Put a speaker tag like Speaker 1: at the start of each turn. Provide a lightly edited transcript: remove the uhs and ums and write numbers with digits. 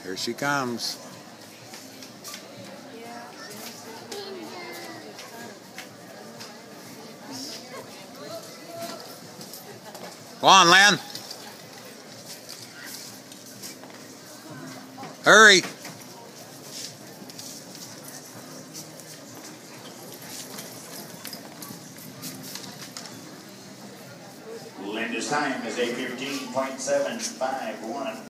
Speaker 1: Here she comes. Go on, Lan. Hurry.
Speaker 2: Linda's time is a 15.751.